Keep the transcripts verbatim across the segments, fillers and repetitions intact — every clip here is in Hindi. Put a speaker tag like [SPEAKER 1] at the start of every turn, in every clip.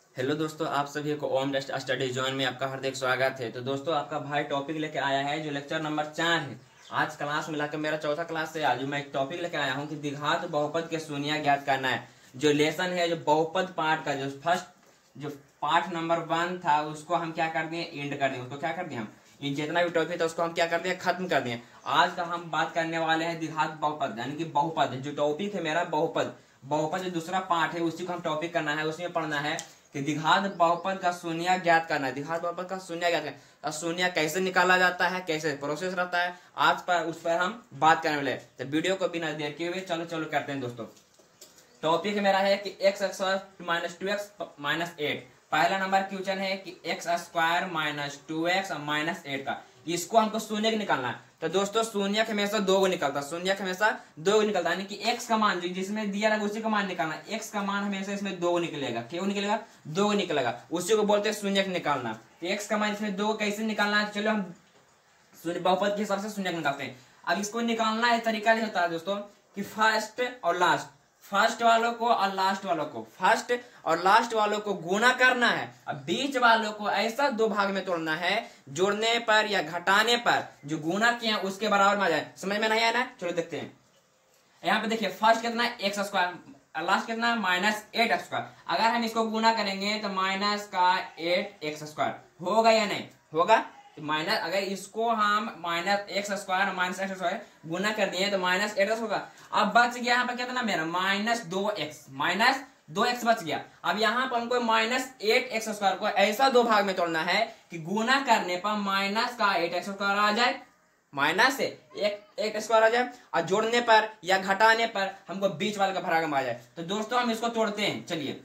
[SPEAKER 1] हेलो दोस्तों, आप सभी को ओम डस्ट स्टडी जोन में आपका हार्दिक स्वागत है। तो दोस्तों, आपका भाई टॉपिक लेके आया है जो लेक्चर नंबर चार है। आज क्लास मिलाकर मेरा चौथा क्लास है। आज मैं एक टॉपिक लेके आया हूँ कि द्विघात बहुपद के शून्य ज्ञात करना है। जो लेसन है, जो बहुपद पार्ट का जो फर्स्ट जो पार्ट नंबर वन था, उसको हम क्या कर दिए, एंड कर दिए। उसको क्या कर दिए, हम ये जितना भी टॉपिक था उसको हम क्या कर दिए, खत्म कर दिए। आज का हम बात करने वाले हैं द्विघात बहुपद, यानी कि बहुपद। जो टॉपिक है मेरा बहुपद बहुपद जो दूसरा पार्ट है उसी को हम टॉपिक करना है। उसमें पढ़ना है कि द्विघात बहुपद का शून्य ज्ञात करना है। द्विघात बहुपद का शून्य ज्ञात करना, शून्य कैसे निकाला जाता है, कैसे प्रोसेस रहता है, आज पर उस पर हम बात करने वाले। तो वीडियो को बिना देर किए हुए चलो चलो करते हैं दोस्तों। टॉपिक मेरा है कि x square minus two x minus eight. पहला नंबर क्वेश्चन है कि x square minus two x minus eight का इसको हमको शून्य निकालना है। तो दोस्तों, शून्य हमेशा दो को निकलता है, शून्य हमेशा दो को निकलता है, यानी कि एक्स का मान जो जिसमें दिया रहेगा उसी का मान निकालना है। एक्स का मान हमेशा इसमें दो निकलेगा, क्यों निकलेगा, दो को निकलेगा, उसी को बोलते हैं शून्य निकालना। तो एक्स का मान इसमें दो कैसे निकालना है, चलो हम शून्य बहुपद के हिसाब से शून्य निकालते हैं। अब इसको निकालना है तरीका ये होता है दोस्तों कि फर्स्ट और लास्ट, फर्स्ट वालों को और लास्ट वालों को, फर्स्ट और लास्ट वालों को गुना करना है। अब बीच वालों को ऐसा दो भाग में तोड़ना है, जोड़ने पर या घटाने पर जो गुना किया उसके बराबर में आ जाए। समझ में नहीं आया ना, चलो देखते हैं। यहाँ पे देखिए, फर्स्ट कितना है एक्स स्क्वायर, लास्ट कितना है माइनस एट एक्स स्क्वायर। अगर हम इसको गुना करेंगे तो माइनस का एट एक्स स्क्वायर होगा या नहीं होगा। माइनस अगर इसको हम minus x square minus x square गुना कर दिए तो माइनस एट एक्स होगा। अब बच गया यहाँ पर कितना मेरा माइनस दो एक्स, माइनस दो एक्स बच गया। अब यहाँ पर हमको माइनस एट एक्स स्क्वायर को ऐसा दो भाग में तोड़ना है कि गुना करने पर माइनस का एट एक्स स्क्वायर आ जाए, माइनस से एक एक स्क्वायर आ जाए, और जोड़ने पर या घटाने पर हमको बीच वाले का भाग में आ जाए। तो दोस्तों हम इसको तोड़ते हैं, चलिए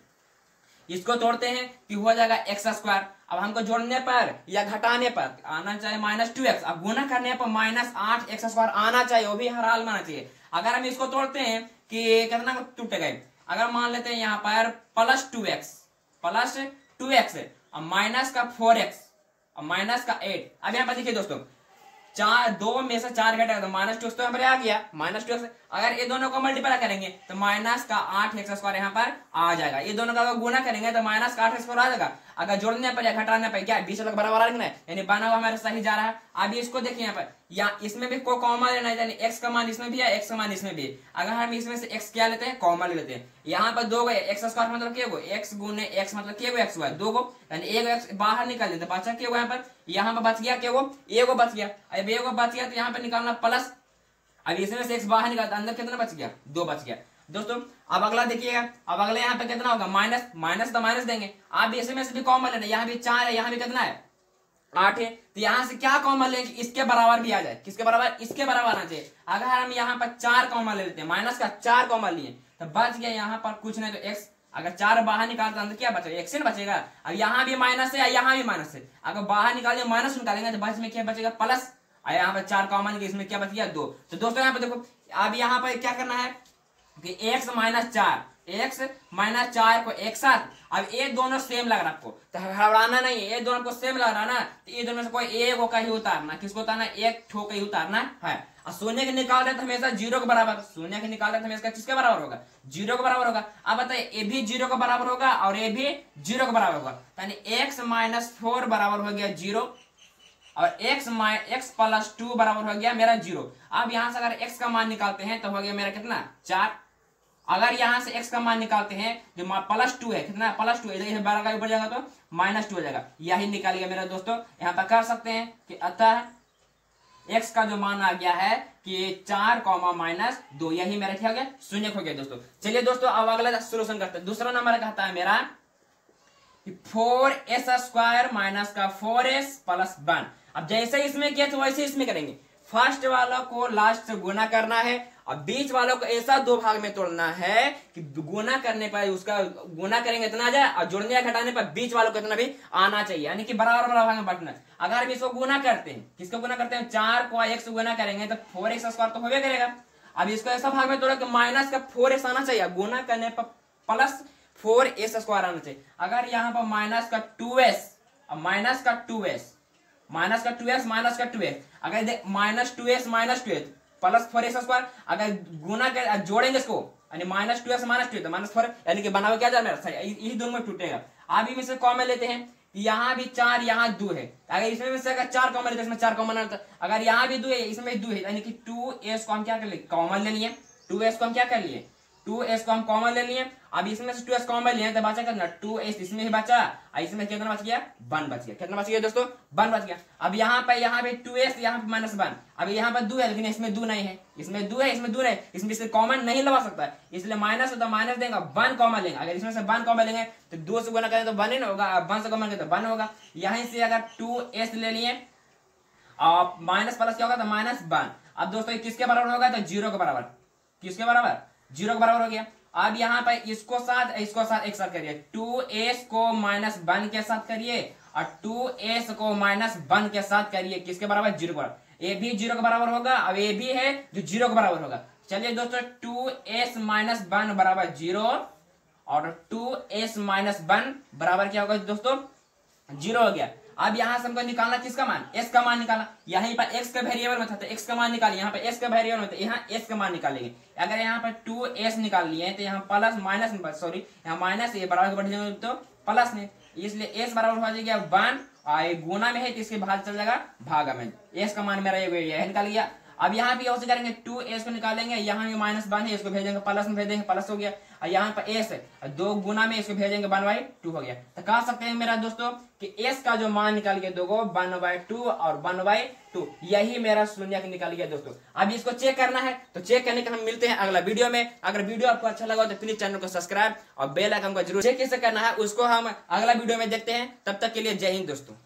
[SPEAKER 1] इसको तोड़ते हैं कि हो जाएगा एक्स स्क्वायर। अब हमको जोड़ने पर या घटाने पर आना चाहिए माइनस टू एक्स, अब गुना करने पर माइनस आठ एक्स स्क्वायर आना चाहिए, वो भी हर हाल में आना चाहिए। अगर हम इसको तोड़ते हैं कि कितना टूट गए, अगर मान लेते हैं यहाँ पर plus two x plus two x और माइनस का फोर एक्स और माइनस का एट। अब यहाँ पर देखिए दोस्तों, चार दो में से चार घटेगा तो माइनस टू एक्स तो यहाँ पर आ गया, माइनस टू एक्स। अगर ये दोनों को मल्टीप्लाई करेंगे तो माइनस का आठ एक्स स्क्वायर यहाँ पर आ जाएगा। ये दोनों का अगर गुना करेंगे तो माइनस का आठ एक्स स्क्वायर आ जाएगा। अगर जोड़ने पर या घटाने पर क्या बीच वाला बराबर आ रहा है, यानी बना हुआ हमारा सही जा रहा है। अभी इसको देखिए यहाँ पर, या इसमें भी को कॉमन लेना है, यानी एक्स का मान इसमें भी है, एक्स का मान इसमें भी है। अगर हम इसमें से एक्स क्या लेते हैं, कॉमन लेते हैं। यहाँ पर दो गए एक्स स्क्वायर मतलब क्या गो, एक्स गुने एक्स मतलब क्या गो, एक्स हुआ दो गो, यानी एक एक्स बाहर निकाल देते, बचा क्या गो यहाँ पर, यहाँ पर बच गया क्या गो, एक बच गया। अब एक बच गया तो यहाँ पर निकालना प्लस, अब इसमें से एक्स बाहर निकालता, अंदर कितना बच गया, दो बच गया दोस्तों। अब अगला देखिएगा, अब अगले यहाँ पे कितना होगा, माइनस, माइनस तो माइनस देंगे। आप इसमें से भी कॉमन लेना, यहाँ भी चार है, यहाँ भी कितना है, आठ है, तो यहाँ से क्या कॉमन लेंगे, इसके बराबर भी आ जाए, किसके बराबर, इसके बराबर आना चाहिए। अगर हम यहाँ पर चार कॉमन ले लेते हैं, माइनस का चार कॉमन लिए तो बच गया यहाँ पर कुछ नहीं तो एक्स। अगर चार बाहर निकालते अंदर क्या बचेगा, एक्स बचेगा। अब यहाँ भी माइनस है, यहाँ भी माइनस है, अगर बाहर निकाल माइनस निकालेंगे तो बच में क्या बचेगा, प्लस। यहाँ पर चार कॉमन, इसमें क्या बच गया, दो। तो दोस्तों यहाँ पे देखो, अब यहाँ पर क्या करना है कि एक्स माइनस चार, एक्स माइनस चार को एक साथ, अब ये दोनों सेम लग रहा आपको तो घबराना नहीं है, ये दोनों को सेम लग रहा ना, तो ये दोनों से कोई एक का ही उतारना, किसको उतारना, एक ठो का ही उतारना है। और शून्य के निकाल रहे तो हमेशा जीरो के बराबर, शून्य के निकाल रहे तो हमेशा किसके बराबर होगा, जीरो के बराबर होगा। अब बताइए, ये भी जीरो के बराबर होगा और ये भी जीरो के बराबर होगा, यानी एक्स माइनस फोर बराबर हो गया जीरो, और x एक्स प्लस टू बराबर हो गया मेरा जीरो। अब यहां से अगर x का मान निकालते हैं तो हो गया मेरा कितना, चार। अगर यहां से x का मान निकालते हैं जो प्लस टू है, कितना प्लस टू है, बारह का ऊपर जाएगा तो माइनस टू हो जाएगा। यही निकाल गया मेरा दोस्तों। यहाँ पर कर सकते हैं कि अतः x का जो मान आ गया है कि चार कॉमा माइनस दो, यही मेरा क्या हो गया, शून्य हो गया दोस्तों। चलिए दोस्तों, अब अगला सोल्यूशन करते हैं। दूसरा नंबर कहता है मेरा फोर एस स्क्वायर माइनस का फोर एस प्लस वन। अब जैसे इसमें किया तो वैसे इसमें करेंगे, फर्स्ट वालों को लास्ट से गुना करना है और बीच वालों को ऐसा दो भाग में तोड़ना है कि गुना करने पर उसका गुना करेंगे इतना आ जाए और जोड़ने या घटाने पर बीच वालों को इतना भी आना चाहिए, यानी कि बराबर बराबर भाग में बांटना है। अगर हम इसको गुना करते हैं, किसको गुना करते हैं, चार को एक से गुना करेंगे तो फोर एक्स स्क्वायर तो होगा करेगा। अब इसको ऐसा भाग में तोड़ा कि माइनस का फोर एक्स आना चाहिए, गुना करने पर प्लस फोर एस स्क्वायर आना चाहिए। अगर यहाँ पर माइनस का टू एस और माइनस का टू एस माइनस का टू एक्स माइनस का टू एक्स, अगर minus two x minus two x plus four x square, अगर गुना कर जोड़ेंगे इसको यानी minus two x minus two minus four, यानी कि बना हुआ क्या जा मेरा, यही दोनों में टूटेगा। आप इनमें से कॉमन लेते हैं, यहाँ भी चार यहाँ दो है, अगर इसमें से अगर चार कॉमन लेते हैं इसमें चार कॉमन आता है, अगर यहाँ भी दो है इसमें दो है, यानी कि टू एस को हम क्या कर लिए कॉमन ले लिए, टू एस को हम क्या कर लिए टू एस को हम कॉमन ले लिए। अब इसमें से टू एस कॉमन लिए तो बचा कितना टू एस, इसमें ही बचा, इसमें कितना बच गया वन बच गया, कितना बच गया दोस्तों वन बच गया। अब यहाँ पे यहाँ पे टू एस यहाँ पे माइनस वन, अब यहाँ पर दो है लेकिन इसमें दो नहीं है, इसमें दो है इसमें दो है, इसमें से कॉमन नहीं लगा सकता है, इसलिए माइनस होता माइनस देंगे वन कॉमन लेंगे, अगर इसमें से वन कॉमन लेंगे तो दो से गुना करें तो वन ही ना होगा, वन से कॉमन करें तो वन होगा। यहीं से अगर टू एस ले लिए और माइनस प्लस क्या होगा तो माइनस वन। अब दोस्तों किसके बराबर होगा तो जीरो के बराबर, किसके बराबर जीरो के बराबर हो गया। अब यहाँ पे इसको साथ इसको साथ एक साथ करिए, टू एस को माइनस वन के साथ करिए और टू एस को माइनस वन के साथ करिए, किसके बराबर जीरो के बराबर, ए भी जीरो के बराबर होगा। अब ए भी है जो जीरो के बराबर होगा। चलिए दोस्तों टू एस माइनस वन बराबर जीरो और टू एस माइनस वन बराबर क्या होगा दोस्तों जीरो हो गया। अब यहाँ से हमको निकालना किसका मान, एक्स का मान निकालना, यहीं पर एक्स का वेरिएबल में था तो एक्स का मान निकालिए, यहाँ पे एक्स का वेरिएबल में था यहाँ एक्स का मान निकालेंगे। अगर यहाँ पर टू एस निकाल लिए तो यहाँ प्लस माइनस सॉरी यहाँ माइनस ये बराबर बढ़ जाएगा तो प्लस में, इसलिए एस बराबर हो जाएगा वन और गुना में है तो इसके भाग चल जाएगा भागा में, एस का मान मेरा ये निकाल गया। अब यहाँ भी ऐसे करेंगे टू एस को निकालेंगे, यहाँ भी माइनस वन है इसको भेजेंगे प्लस में भेजेंगे प्लस हो गया, और यहाँ पर एस है दो गुना में इसको भेजेंगे वन बाई टू हो गया। तो कह सकते हैं मेरा दोस्तों कि एस का जो मान निकाल गया दो वन बाई टू और वन बाई टू, यही मेरा शून्य निकाल गया दोस्तों। अब इसको चेक करना है तो चेक करने के हम मिलते हैं अगला वीडियो में। अगर वीडियो आपको अच्छा लगा तो प्लीज चैनल को सब्सक्राइब और बेल आइकन को जरूर चेक कैसे करना है उसको हम अगला वीडियो में देखते हैं। तब तक के लिए जय हिंद दोस्तों।